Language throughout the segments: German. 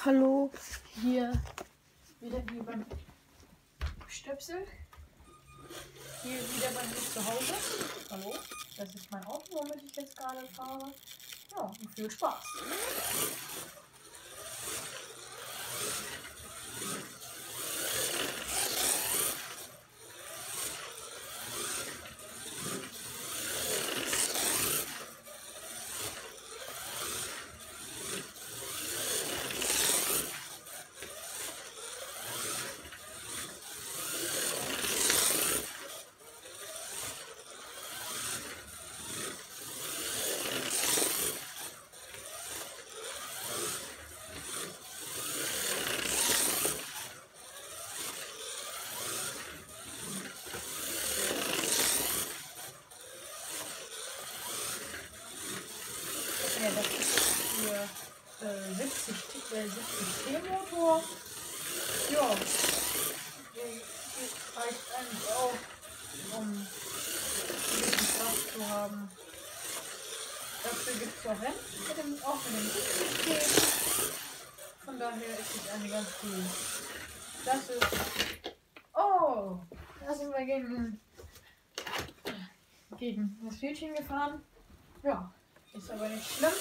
Hallo, hier wieder beim Stöpsel. Hier wieder bei mir zu Hause. Hallo, das ist mein Auto, womit ich jetzt gerade fahre. Ja, und viel Spaß. Ja, das ist für 70 T-Motor. Ja, die reicht eigentlich auch, um ein bisschen Kraft zu haben. Dafür gibt es auch Rennen, auch mit dem 70 T. Von daher ist es eigentlich ganz cool. Das ist. Oh! Da sind wir gegen das Hütchen gefahren. Ja, ist aber nicht schlimm.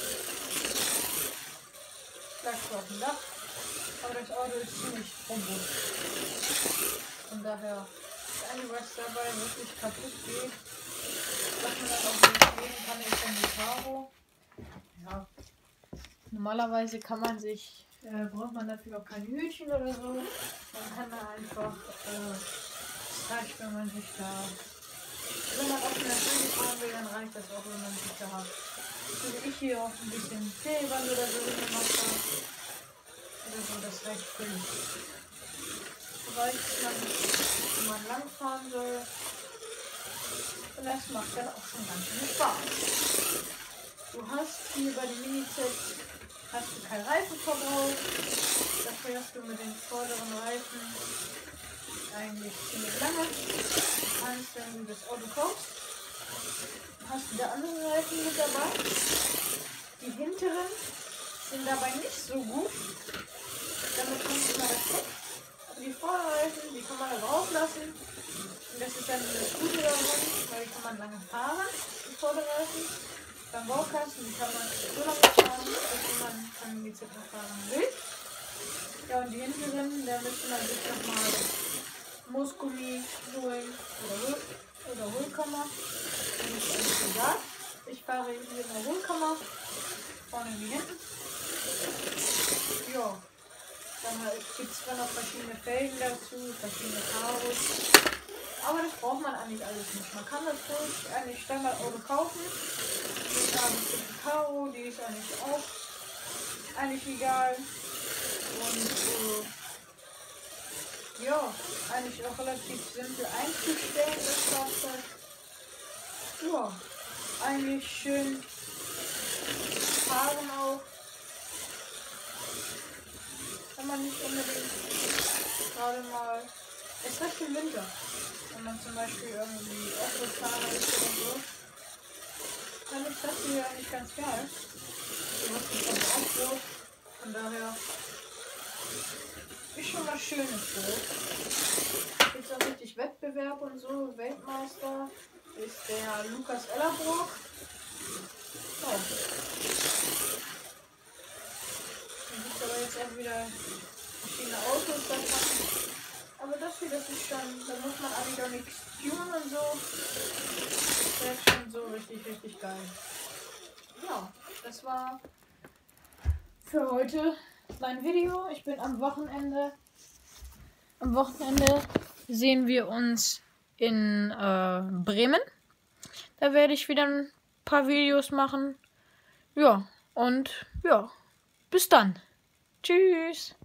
Lagst du auf dem Dach. Aber das Auto ist ziemlich robust. Von daher, das Einzige, was dabei wirklich kaputt geht, was man dann auch nicht nehmen kann, ist dann die Karo. Ja. Normalerweise braucht man dafür auch kein Hütchen oder so. Man kann da einfach, wenn man auf einer Höhe fahren will, dann reicht das auch, wenn man sich da, so wie ich hier auch ein bisschen Klebeband oder so gemacht habe. Oder so, das reicht völlig. Reicht man, wenn man lang fahren soll. Und das macht dann auch schon ganz viel Spaß. Du hast hier bei den Mini-Sets keinen Reifenverbrauch. Dafür hast du mit den vorderen Reifen eigentlich ziemlich lange. Du kannst, wenn du das Auto kaufst, hast du da andere Reifen mit dabei. Die hinteren sind dabei nicht so gut. Damit kommt immer das Heck. Aber die Vorderreifen, die kann man da drauf lassen. Und das ist dann das Gute daran, weil die kann man lange fahren, die Vorderreifen. Beim Baukasten, die kann man so lange fahren, bis man von die Zippen fahren will. Ja, und die hinteren, da müsste man sich nochmal Moosgummi holen oder Hohlkammer. Das ist alles egal. Ich fahre hier in der Hohlkammer, vorne wie hinten. Ja, dann gibt es noch verschiedene Felgen dazu, verschiedene Karos. Aber das braucht man eigentlich alles nicht. Man kann das durch eigentlich Standardauto kaufen. Mit einer bestimmten Karo, die ist eigentlich auch egal. Und ja, eigentlich auch relativ simpel einzustellen, das Fahrzeug. Ja, eigentlich schön fahren auch. Kann man nicht unbedingt gerade mal. Es ist recht im Winter. Wenn man zum Beispiel irgendwie Autofahrer ist oder so. Dann ist das hier eigentlich ganz geil. Du hast mich also auch so. Von daher ist schon was Schönes so. Gibt auch richtig Wettbewerb und so. Weltmeister ist der Lukas Ellerbrook. Oh. Dann gibt es aber jetzt auch wieder verschiedene Autos davon. Aber das hier, das ist schon, da muss man eigentlich auch nichts tunen und so. Das ist schon so richtig geil. Ja, das war für heute mein Video. Ich bin am Wochenende. Am Wochenende sehen wir uns in Bremen. Da werde ich wieder ein paar Videos machen. Ja, und ja, bis dann. Tschüss.